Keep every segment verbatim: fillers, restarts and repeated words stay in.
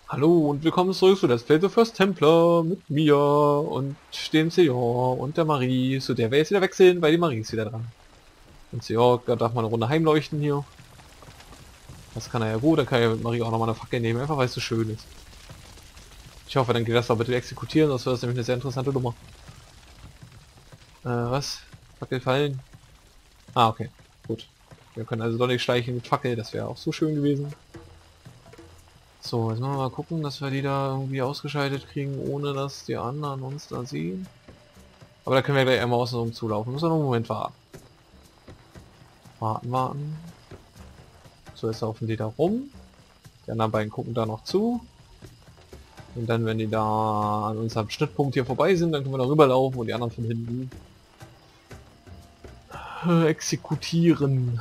Hallo und willkommen zurück zu Let's Play The First Templar mit mir und dem Seor und der Marie, zu der wir jetzt wieder wechseln, weil die Marie ist wieder dran. Und Seor darf mal eine Runde heimleuchten hier. Das kann er ja gut, dann kann er mit Marie auch nochmal eine Fackel nehmen, einfach weil es so schön ist. Ich hoffe, dann geht das auch bitte exekutieren, das wird nämlich eine sehr interessante Nummer. Äh, was? Fackel fallen? Ah, okay. Gut. Wir können also doch nicht schleichen mit Fackel, das wäre auch so schön gewesen. So, jetzt müssen wir mal gucken, dass wir die da irgendwie ausgeschaltet kriegen, ohne dass die anderen uns da sehen. Aber da können wir gleich einmal außen rum zulaufen. Müssen wir noch einen Moment warten. Warten, warten. So, jetzt laufen die da rum. Die anderen beiden gucken da noch zu. Und dann, wenn die da an unserem Schnittpunkt hier vorbei sind, dann können wir da rüberlaufen und die anderen von hinten äh, exekutieren.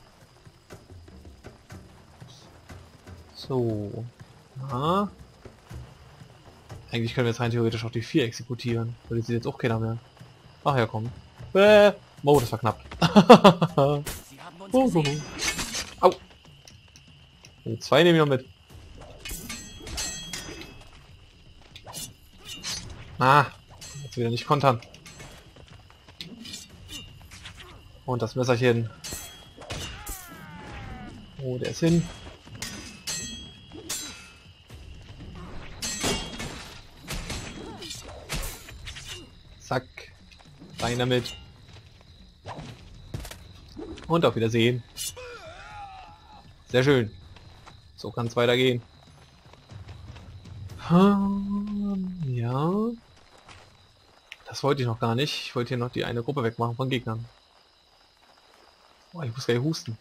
So. Ja. Eigentlich können wir jetzt rein theoretisch auch die vier exekutieren. Weil die sieht jetzt auch keiner mehr. Ach ja, komm. Äh, oh, das war knapp. oh, oh, oh. Au. Die zwei nehmen wir mit. Ah, jetzt wieder nicht kontern. Und das Messerchen. Oh, der ist hin. Zack. Rein damit. Und auf Wiedersehen. Sehr schön. So kann es weitergehen. Hm, ja. Das wollte ich noch gar nicht. Ich wollte hier noch die eine Gruppe wegmachen von Gegnern. Oh, ich muss gleich husten.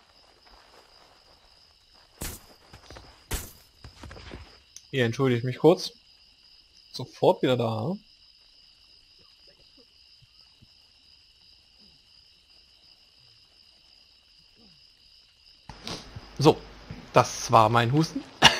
Hier entschuldige ich mich kurz. Sofort wieder da. So, das war mein Husten.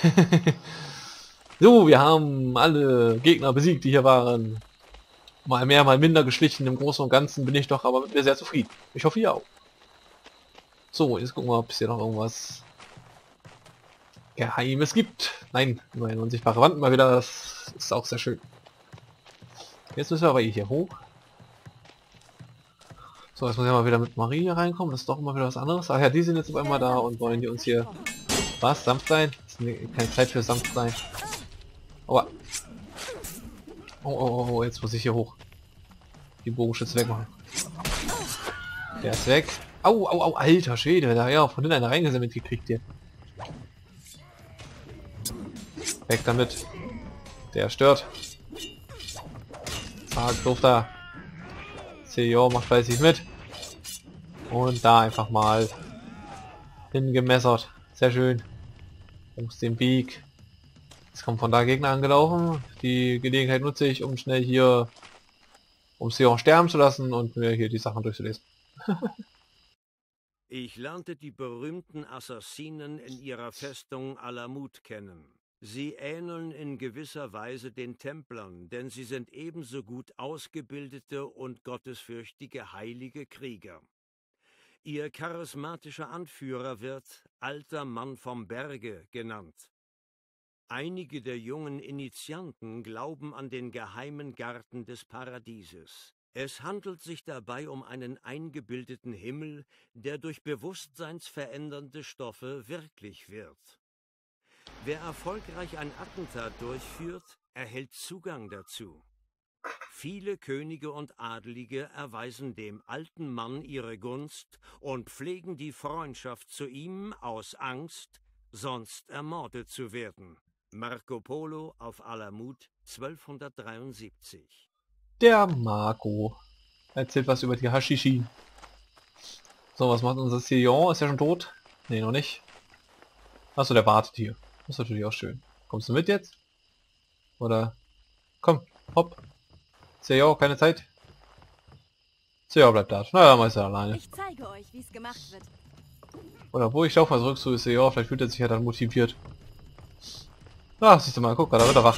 So, wir haben alle Gegner besiegt, die hier waren. Mal mehr, mal minder geschlichen. Im Großen und Ganzen bin ich doch aber mit mir sehr zufrieden. Ich hoffe, ihr auch. So, jetzt gucken wir, ob es hier noch irgendwas Geheimes gibt. Nein, nur eine unsichtbare Wand mal wieder. Das ist auch sehr schön. Jetzt müssen wir aber hier hoch. So, jetzt muss ich mal wieder mit Marie hier reinkommen. Das ist doch immer wieder was anderes. Ach ja, die sind jetzt auf einmal da und wollen die uns hier... Was? Sanft sein? Das ist keine Zeit für sanft sein. Aua. Oh, oh, oh, jetzt muss ich hier hoch. Die Bogenschütze wegmachen. Der ist weg. Au, au, au, alter Schwede. Da ja von hinten einer reingesammelt gekriegt hier. Weg damit. Der stört. Zack, doof da. C E O macht fleißig mit. Und da einfach mal hingemessert. Sehr schön. Aus dem Peak. Jetzt kommen von da Gegner angelaufen. Die Gelegenheit nutze ich, um schnell hier, um sie auch sterben zu lassen und mir hier die Sachen durchzulesen. Ich lernte die berühmten Assassinen in ihrer Festung Alamut kennen. Sie ähneln in gewisser Weise den Templern, denn sie sind ebenso gut ausgebildete und gottesfürchtige heilige Krieger. Ihr charismatischer Anführer wird Alter Mann vom Berge genannt. Einige der jungen Initianten glauben an den geheimen Garten des Paradieses. Es handelt sich dabei um einen eingebildeten Himmel, der durch bewusstseinsverändernde Stoffe wirklich wird. Wer erfolgreich ein Attentat durchführt, erhält Zugang dazu. Viele Könige und Adelige erweisen dem alten Mann ihre Gunst und pflegen die Freundschaft zu ihm aus Angst, sonst ermordet zu werden. Marco Polo auf Alamut zwölfhundertdreiundsiebzig. Der Marco erzählt was über die Hashishi. So, was macht unser Sillon? Ist ja schon tot? Ne, noch nicht. Achso, der wartet hier. Das ist natürlich auch schön. Kommst du mit jetzt? Oder? Komm, hopp. Sillon, keine Zeit. Sillon bleibt da. Naja, mal ist er alleine. Ich zeige euch, wie es gemacht wird. Oder wo, ich laufe mal zurück zu Sillon. Vielleicht fühlt er sich ja dann motiviert. Ah, siehst du mal, guck mal, da wird er wach.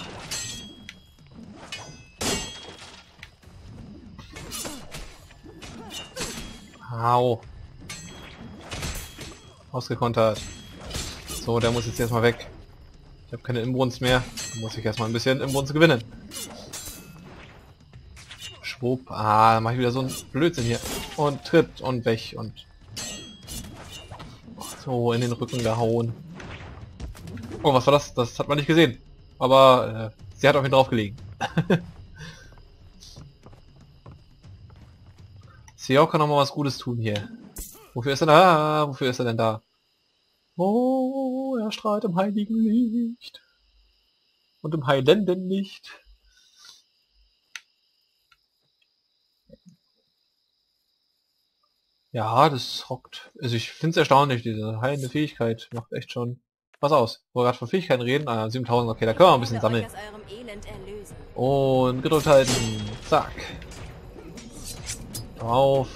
Au. Ausgekontert. So, der muss jetzt erstmal weg. Ich habe keine Inbrunst mehr. Da muss ich erstmal ein bisschen Inbrunst gewinnen. Schwupp. Ah, dann mache ich wieder so einen Blödsinn hier. Und tritt und weg und so in den Rücken gehauen. Oh, was war das? Das hat man nicht gesehen. Aber äh, sie hat auf ihn drauf gelegen. Seok kann noch mal was Gutes tun hier. Wofür ist er da? Wofür ist er denn da? Oh, er strahlt im heiligen Licht. Und im heilenden Licht. Ja, das rockt. Also ich finde es erstaunlich, diese heilende Fähigkeit macht echt schon was aus. Wo wir gerade von Fähigkeiten reden, ah, siebentausend, okay, da können wir ein bisschen sammeln. Und gedrückt halten, zack. Drauf.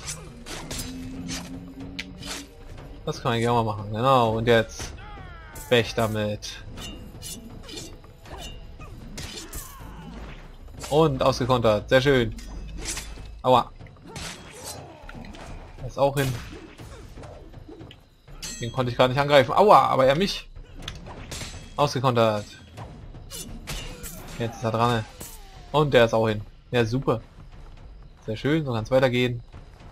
Das kann ich gerne mal machen, genau. Und jetzt weg damit. Und ausgekontert, sehr schön. Aua. Das auch hin. Den konnte ich gar nicht angreifen. Aua, aber er mich. Ausgekontert. Jetzt ist er dran. Und der ist auch hin. Ja, super. Sehr schön, so kann es weitergehen.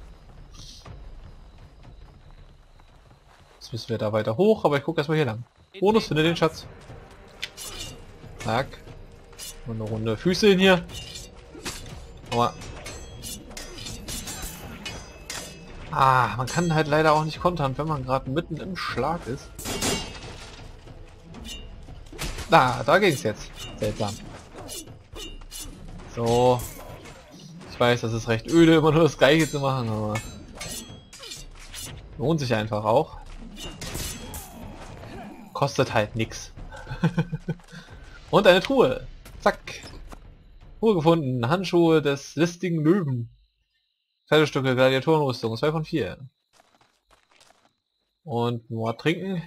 Jetzt müssen wir da weiter hoch, aber ich gucke erstmal hier lang. Bonus, finde den Schatz. Zack. Und eine Runde Füße hin hier. Aua. Ah, man kann halt leider auch nicht kontern, wenn man gerade mitten im Schlag ist. Da, da ging es jetzt. Seltsam. So. Ich weiß, das ist recht öde, immer nur das Gleiche zu machen, aber lohnt sich einfach auch. Kostet halt nix. Und eine Truhe. Zack. Truhe gefunden. Handschuhe des listigen Löwen. Kleidungsstücke, Gladiatorenrüstung. zwei von vier. Und nur trinken.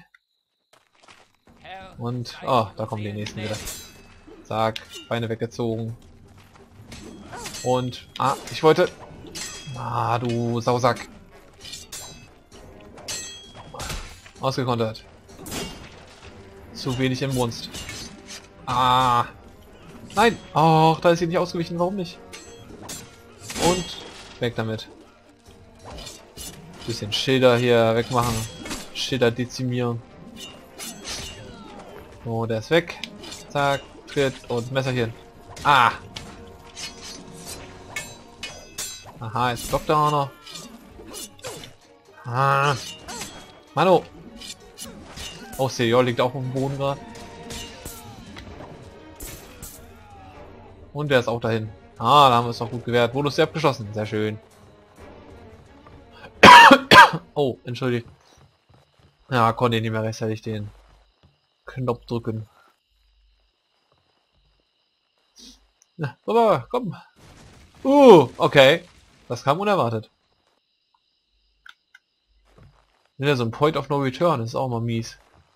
Und, oh, da kommen die nächsten wieder. Zack, Beine weggezogen. Und, ah, ich wollte... Ah, du Sausack. Ausgekontert. Zu wenig Inbrunst. Ah. Nein. Oh, da ist sie nicht ausgewichen. Warum nicht? Und weg damit. Bisschen Schilder hier wegmachen. Schilder dezimieren. So, der ist weg. Zack, Tritt und Messerchen. Ah. Aha, jetzt blockt er auch noch. Ah. Mano. Oh, Seor liegt auch auf dem Boden gerade. Und der ist auch dahin. Ah, da haben wir es doch gut gewehrt. Bonus sehr abgeschlossen. Sehr schön. Oh, entschuldigt. Ja, konnte ich nicht mehr rechtzeitig den Knopf drücken. Na, aber komm. Uh, okay. Das kam unerwartet. Ja, so ein Point of No Return ist auch mal mies.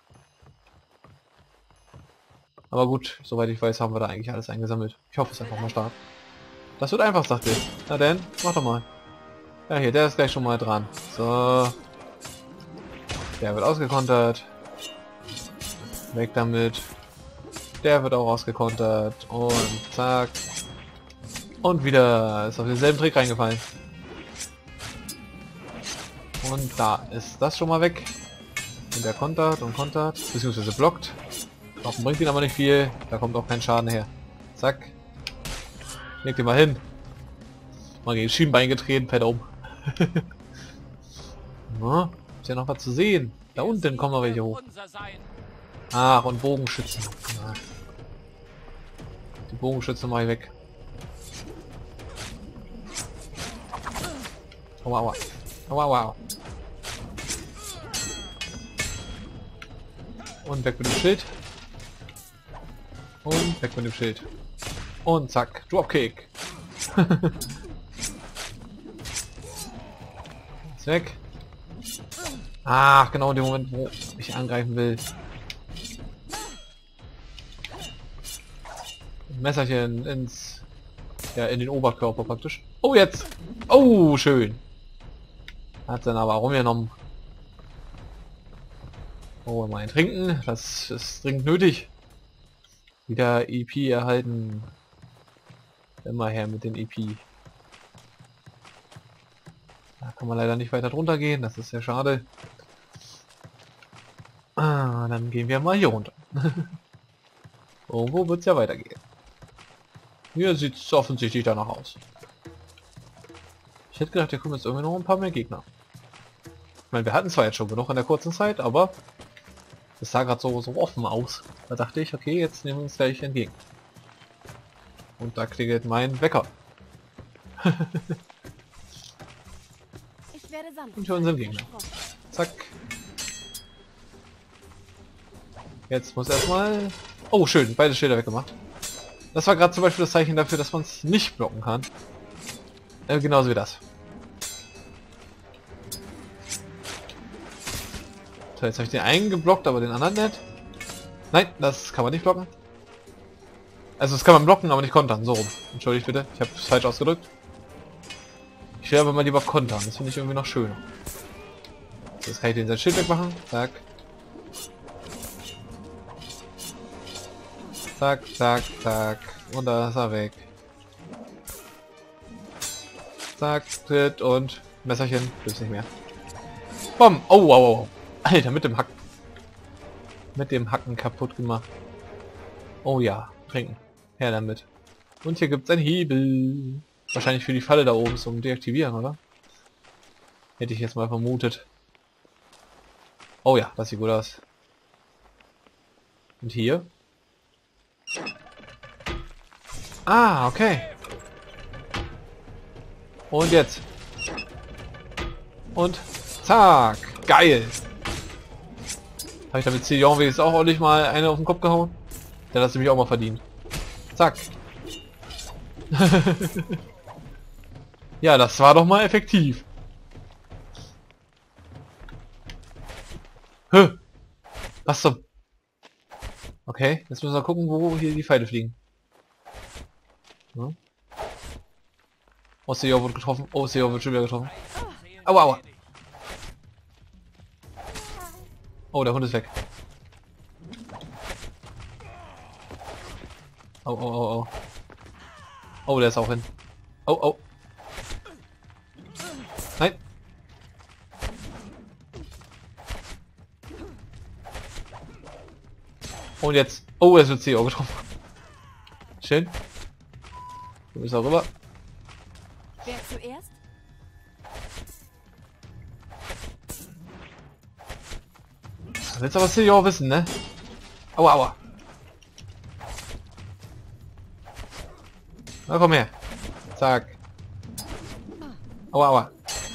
Aber gut, soweit ich weiß, haben wir da eigentlich alles eingesammelt. Ich hoffe, es ist einfach mal stark. Das wird einfach, sagt ihr. Na denn, mach doch mal. Ja, hier, der ist gleich schon mal dran. So. Der wird ausgekontert. Weg damit. Der wird auch ausgekontert. Und zack. Und wieder ist auf denselben Trick reingefallen. Und da ist das schon mal weg. Und der kontert und kontert. Beziehungsweise blockt. Blocken bringt ihn aber nicht viel. Da kommt auch kein Schaden her. Zack. Leg den mal hin. Mal gegen Schienbein getreten, fällt um. Na, ist ja noch was zu sehen. Da unten kommen noch welche hoch. Ach, und Bogenschützen. Ja. Die Bogenschützen mache ich weg. Aua, aua. Aua, aua. Und weg mit dem Schild. Und weg mit dem Schild. Und zack, Dropkick. Ist weg. Ach, genau in dem Moment, wo ich angreifen will. Messerchen ins... Ja, in den Oberkörper praktisch. Oh, jetzt! Oh, schön! Hat dann aber rumgenommen. Oh, mal ein Trinken. Das ist dringend nötig. Wieder E P erhalten. Immer her mit den E P. Da kann man leider nicht weiter drunter gehen, das ist sehr schade. Ah, dann gehen wir mal hier runter. Irgendwo wird es ja weitergehen. Hier sieht es offensichtlich danach aus. Ich hätte gedacht, hier kommen jetzt irgendwie noch ein paar mehr Gegner. Ich meine, wir hatten zwar jetzt schon genug in der kurzen Zeit, aber es sah gerade so, so offen aus. Da dachte ich, okay, jetzt nehmen wir uns gleich entgegen. Und da klingelt mein Wecker. Ich werde sanft. Und für unseren Gegner. Zack. Jetzt muss erstmal... Oh, schön, beide Schilder weggemacht. Das war gerade zum Beispiel das Zeichen dafür, dass man es nicht blocken kann. Äh, genauso wie das. So, jetzt habe ich den einen geblockt, aber den anderen nicht. Nein, das kann man nicht blocken. Also das kann man blocken, aber nicht kontern. So rum. Entschuldigt bitte, ich habe es falsch ausgedrückt. Ich will aber mal lieber kontern. Das finde ich irgendwie noch schöner. So, jetzt kann ich den sein Schild wegmachen. Zack. Zack, zack, zack. Und da ist er weg. Zack, tritt und Messerchen. Gibt's nicht mehr. Bom! Oh, wow, wow. Alter, mit dem Hacken. Mit dem Hacken kaputt gemacht. Oh ja, trinken. Her damit. Und hier gibt's einen Hebel. Wahrscheinlich für die Falle da oben zum Deaktivieren, oder? Hätte ich jetzt mal vermutet. Oh ja, das sieht gut aus. Und hier? Ah, okay. Und jetzt. Und zack. Geil. Habe ich damit Sion wenigstens auch ordentlich mal eine auf den Kopf gehauen? Der hat das nämlich auch mal verdient. Zack. Ja, das war doch mal effektiv. Hä? Was zum... Okay, jetzt müssen wir gucken, wo hier die Pfeile fliegen. Hm? Oh, Sion wird getroffen. Oh, Sion wird schon wieder getroffen. Aua, aua. Oh, der Hund ist weg. Oh, oh, oh, oh. Oh, der ist auch hin. Oh, oh. Nein. Und jetzt. Oh, es wird C O getroffen. Schön. Du bist auch rüber. Wer zuerst? Willst aber C O wissen, ne? Aua, aua. Na komm her. Zack. Aua, aua.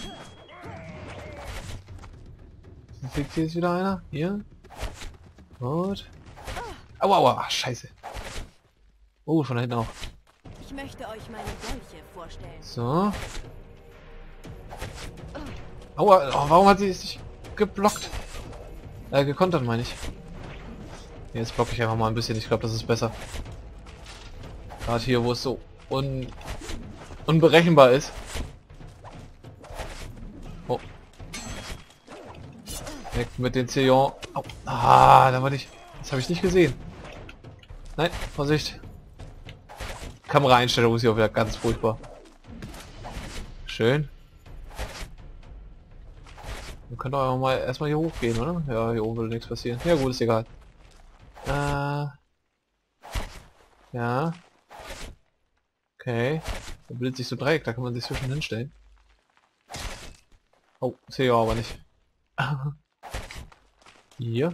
Fliegt hier jetzt wieder einer? Hier. Gut. Aua, aua. Ach, scheiße. Oh, von da hinten auch. Ich möchte euch meine Dolche vorstellen. So. Aua, oh, warum hat sie sich geblockt? Äh, gekontert meine ich. Jetzt blocke ich einfach mal ein bisschen. Ich glaube, das ist besser. Gerade hier, wo es so un unberechenbar ist. Oh. Weg mit den Sion. Oh. Ah, da war ich. Das habe ich nicht gesehen. Nein, Vorsicht. Kameraeinstellung ist hier auch wieder ganz furchtbar. Schön. Wir können doch mal erstmal hier hochgehen, oder? Ja, hier oben würde nichts passieren. Ja gut, ist egal. Äh. Ja. Okay. Da bildet sich so Dreieck, da kann man sich zwischen hinstellen. Oh, sehe ich aber nicht. Hier.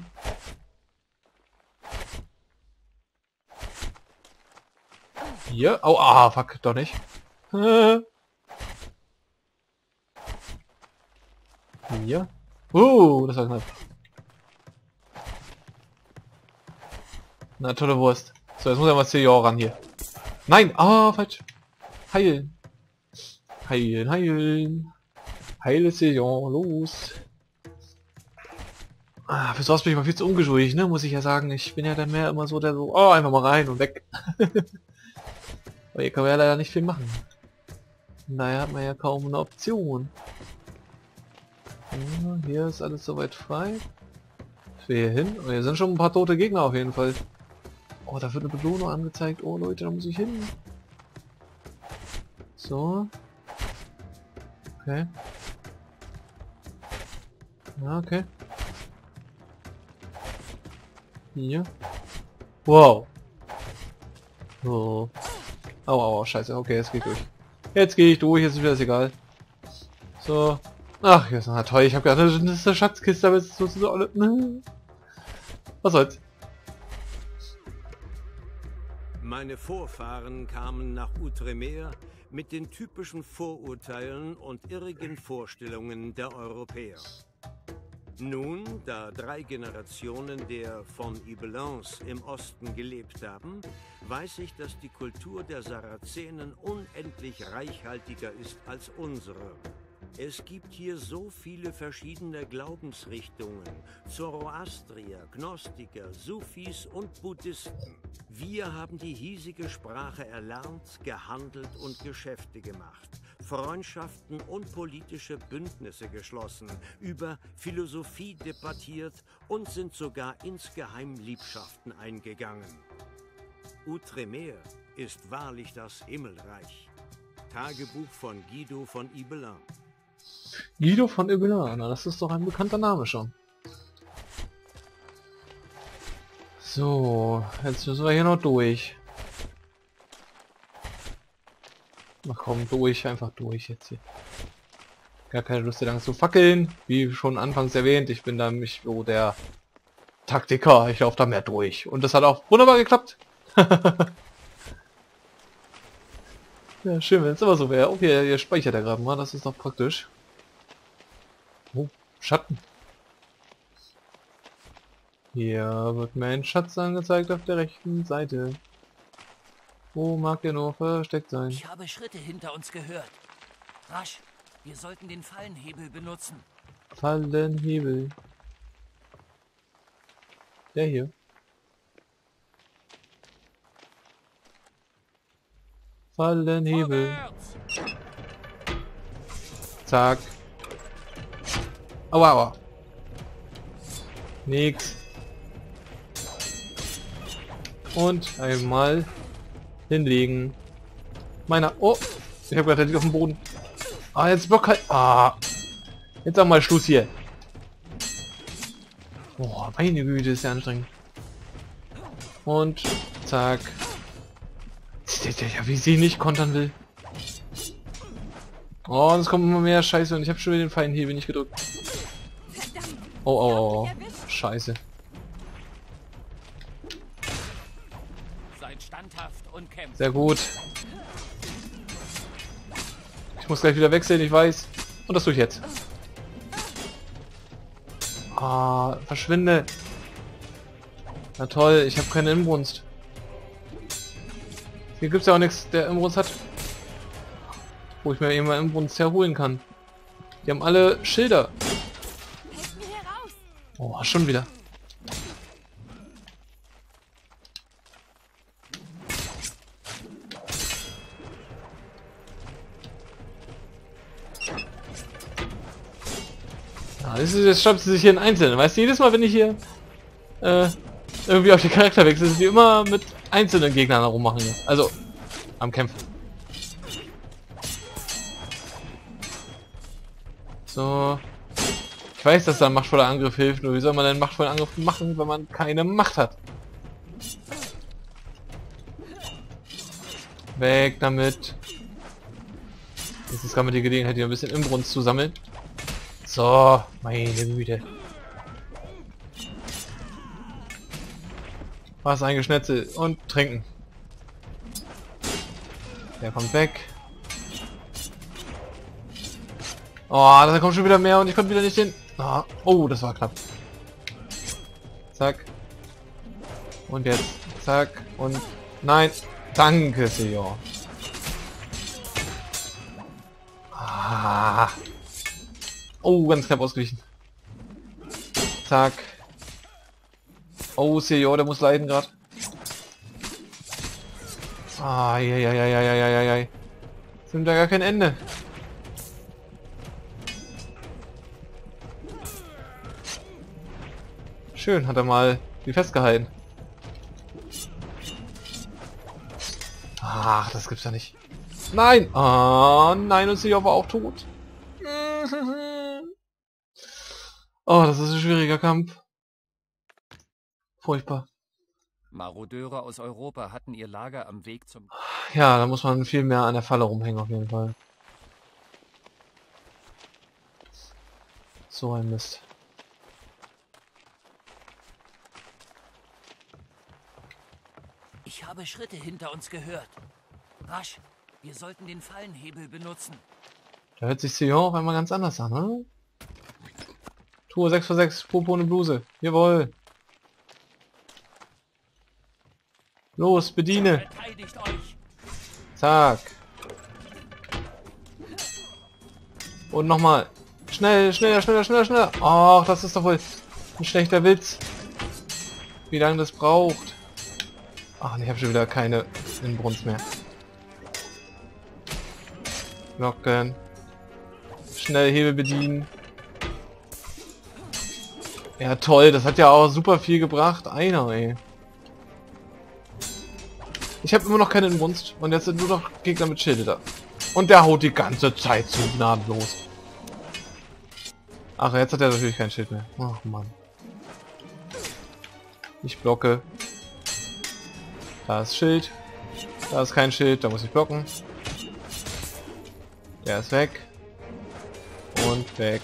Hier. Oh, ah, fuck, doch nicht. Hier. Uh, das war knapp. Na, tolle Wurst. So, jetzt muss er mal C J ran hier. Nein! Ah, falsch. Heilen. Heilen, heilen. Heile C J, los. Ah, für sowas bin ich mal viel zu ungeschuldig, ne? Muss ich ja sagen. Ich bin ja dann mehr immer so der so, oh, einfach mal rein und weg. Aber hier kann man ja leider nicht viel machen. Daher hat man ja kaum eine Option. Ja, hier ist alles soweit frei. Ich will hier hin. Und hier sind schon ein paar tote Gegner auf jeden Fall. Oh, da wird eine Belohnung angezeigt. Oh Leute, da muss ich hin. So. Okay. Ja, okay. Hier. Wow. Oh. Au, au, au, scheiße. Okay, jetzt gehe ich durch. Jetzt gehe ich durch, jetzt ist mir das egal. So. Ach, jetzt na toll. Ich habe gedacht, das ist eine Schatzkiste, aber es ist so, so alle. Was soll's? Meine Vorfahren kamen nach Outremer mit den typischen Vorurteilen und irrigen Vorstellungen der Europäer. Nun, da drei Generationen der von Ibelins im Osten gelebt haben, weiß ich, dass die Kultur der Sarazenen unendlich reichhaltiger ist als unsere. Es gibt hier so viele verschiedene Glaubensrichtungen, Zoroastrier, Gnostiker, Sufis und Buddhisten. Wir haben die hiesige Sprache erlernt, gehandelt und Geschäfte gemacht, Freundschaften und politische Bündnisse geschlossen, über Philosophie debattiert und sind sogar insgeheim Liebschaften eingegangen. Outremer ist wahrlich das Himmelreich. Tagebuch von Guido von Ibelin. Guido von Ibelin, na, das ist doch ein bekannter Name schon. So, jetzt müssen wir hier noch durch. Ach komm, durch, einfach durch jetzt hier. Gar keine Lust hier lang zu fackeln. Wie schon anfangs erwähnt, ich bin da nicht so der Taktiker. Ich laufe da mehr durch. Und das hat auch wunderbar geklappt. Ja, schön, wenn es immer so wäre. Okay, ihr speichert ja gerade mal, das ist doch praktisch. Oh, Schatten. Hier wird mir ein Schatz angezeigt auf der rechten Seite. Wo mag der nur versteckt sein? Ich habe Schritte hinter uns gehört. Rasch, wir sollten den Fallenhebel benutzen. Fallenhebel. Der hier. Fallenhebel. Zack. Aua, aua. Nix. Und einmal hinlegen. Meiner. Oh, ich habe gerade auf dem Boden. Ah, jetzt Block halt. Ah. Jetzt auch mal Schluss hier. Oh, meine Güte, ist ja anstrengend. Und zack. Ja, wie sie nicht kontern will. Oh, und es kommt immer mehr Scheiße und ich habe schon wieder den Fallenhebel nicht gedrückt. Oh, oh, oh, oh. Scheiße. Seid standhaft und kämpft. Sehr gut. Ich muss gleich wieder wechseln, ich weiß. Und das tue ich jetzt. Ah, verschwinde. Na toll, ich habe keine Inbrunst. Hier gibt es ja auch nichts, der Inbrunst hat. Wo ich mir eben mal Inbrunst herholen kann. Die haben alle Schilder. Oh, schon wieder. Ja, das ist, jetzt stoppt sie sich hier in Einzelnen. Weißt du, jedes Mal, wenn ich hier äh, irgendwie auf den Charakter wechsle, sind die immer mit einzelnen Gegnern herummachen. Also, am Kämpfen. So. Ich weiß, dass da ein machtvoller Angriff hilft, nur wie soll man denn einen machtvollen Angriff machen, wenn man keine Macht hat? Weg damit. Jetzt ist gerade die Gelegenheit, hier ein bisschen Inbrunst zu sammeln. So, meine Güte. Was ein Geschnetzel und trinken. Der kommt weg. Oh, da kommt schon wieder mehr und ich konnte wieder nicht hin. Oh, oh, das war knapp. Zack. Und jetzt. Zack. Und nein. Danke, Senor. Ah. Oh, ganz knapp ausgewichen. Zack. Oh, Senor, der muss leiden gerade. Ah, ja, ja, ja, ja, ja, ja, ja, ja. Sind da gar kein Ende. Schön, hat er mal die festgehalten. Ach, das gibt's ja nicht. Nein! Oh, nein, und Sejor war auch tot. Oh, das ist ein schwieriger Kampf. Furchtbar. Marodeure aus Europa hatten ihr Lager am Weg zum... Ja, da muss man viel mehr an der Falle rumhängen auf jeden Fall. So ein Mist. Ich habe Schritte hinter uns gehört. Rasch, wir sollten den Fallenhebel benutzen. Da hört sich Sejor auf einmal ganz anders an, ne? Tour sechs vor sechs, Popo ohne Bluse. Jawohl. Los, bediene. Verteidigt euch. Zack. Und nochmal. Schnell, schneller, schneller, schneller, schneller. Ach, das ist doch wohl ein schlechter Witz. Wie lange das braucht. Ach, ich habe schon wieder keine Inbrunst mehr. Locken. Schnell Hebel bedienen. Ja toll, das hat ja auch super viel gebracht. Einer, ey. Ich habe immer noch keine Inbrunst. Und jetzt sind nur noch Gegner mit Schilde da. Und der haut die ganze Zeit zu gnadenlos. Ach, jetzt hat er natürlich kein Schild mehr. Ach Mann. Ich blocke. Da ist Schild. Da ist kein Schild, da muss ich blocken. Der ist weg. Und weg.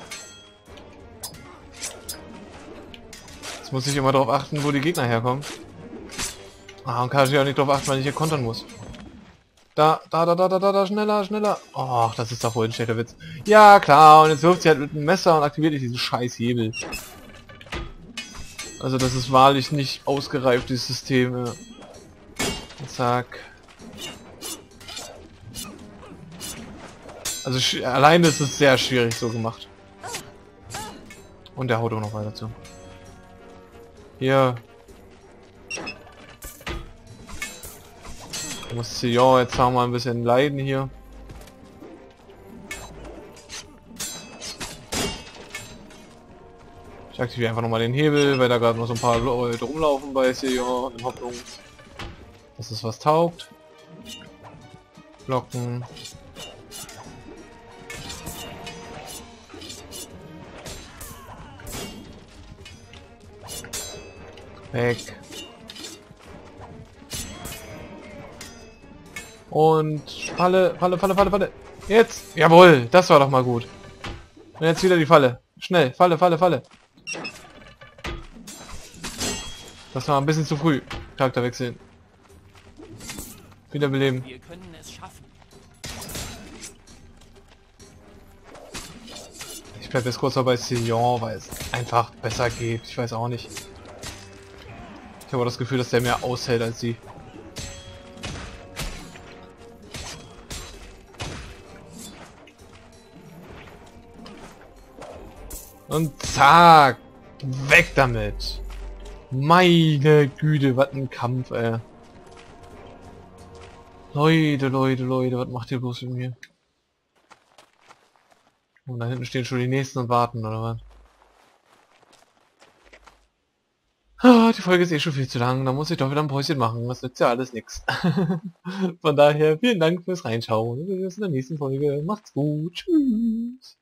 Jetzt muss ich immer darauf achten, wo die Gegner herkommen. Ah, und kann ich auch nicht darauf achten, weil ich hier kontern muss. Da, da, da, da, da, da, da, schneller, schneller. Ach, das ist doch wohl ein schlechter Witz. Ja, klar, und jetzt wirft sie halt mit einem Messer und aktiviert diesen scheiß Hebel. Also das ist wahrlich nicht ausgereift, dieses System. Ja. Zack. Also alleine ist es sehr schwierig so gemacht. Und der haut auch noch weiter zu. Hier. Muss ja jetzt haben wir ein bisschen leiden hier. Ich aktiviere einfach nochmal den Hebel, weil da gerade noch so ein paar Leute rumlaufen bei Sejor, in Hoffnung, dass es was taugt. Blocken. Weg. Und Falle, Falle, Falle, Falle, Falle. Jetzt! Jawohl, das war doch mal gut. Und jetzt wieder die Falle. Schnell, Falle, Falle, Falle. Das war ein bisschen zu früh. Charakter wechseln. Wiederbeleben. Wir können es schaffen. Ich bleibe jetzt kurz bei Sejor, weil es einfach besser geht. Ich weiß auch nicht. Ich habe das Gefühl, dass der mehr aushält als sie. Und zack! Weg damit! Meine Güte, was ein Kampf, ey. Leute, Leute, Leute, was macht ihr bloß mit mir? Und da hinten stehen schon die nächsten und warten, oder was? Ah, die Folge ist eh schon viel zu lang, da muss ich doch wieder ein Päuschen machen, das nützt ja alles nix. Von daher, vielen Dank fürs Reinschauen, wir sehen uns in der nächsten Folge, macht's gut, tschüss!